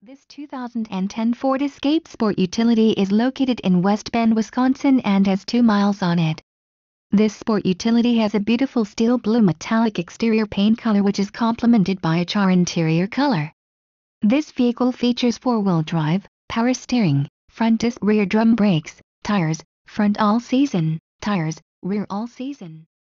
This 2010 Ford Escape Sport utility is located in West Bend, Wisconsin and has 2 miles on it. This sport utility has a beautiful steel blue metallic exterior paint color which is complemented by a CHAR interior color. This vehicle features 4-wheel drive, power steering, front disc rear drum brakes, tires, front all-season, tires, rear all-season.